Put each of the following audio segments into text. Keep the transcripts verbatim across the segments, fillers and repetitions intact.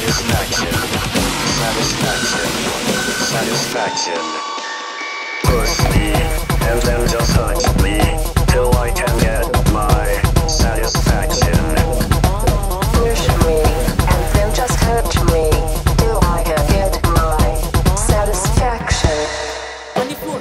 Satisfaction, satisfaction, satisfaction. Push me, and then just touch me, till I can get my satisfaction. Push me, and then just touch me, till I can get my satisfaction. twenty-four.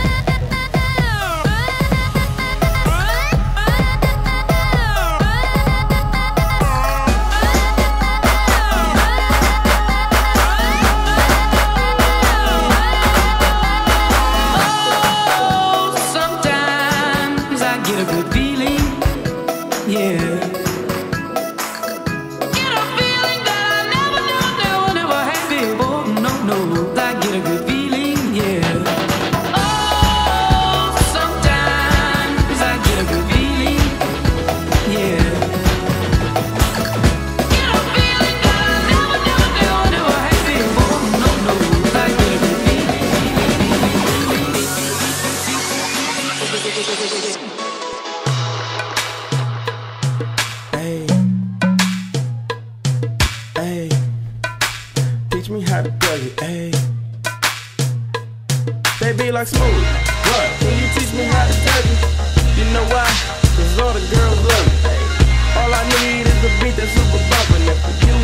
Teach me how to play it, ayy. They be like smooth, what? Can you teach me how to tell it? You know why? Cause all the girls love it, ayy. All I need is a beat that's super bumpin'. If you